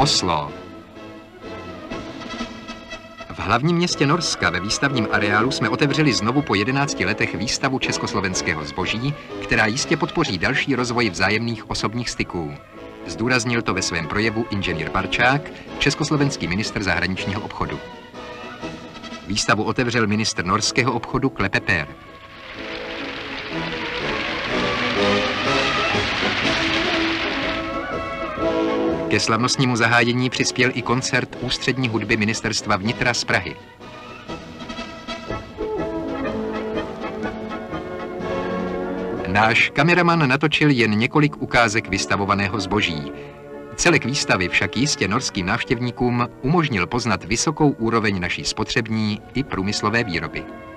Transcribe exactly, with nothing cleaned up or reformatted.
Oslo. V hlavním městě Norska ve výstavním areálu jsme otevřeli znovu po jedenácti letech výstavu československého zboží, která jistě podpoří další rozvoj vzájemných osobních styků. Zdůraznil to ve svém projevu inženýr Barčák, československý ministr zahraničního obchodu. Výstavu otevřel ministr norského obchodu Klepe Per. Ke slavnostnímu zahájení přispěl i koncert ústřední hudby ministerstva vnitra z Prahy. Náš kameraman natočil jen několik ukázek vystavovaného zboží. Celek výstavy však jistě norským návštěvníkům umožnil poznat vysokou úroveň naší spotřební i průmyslové výroby.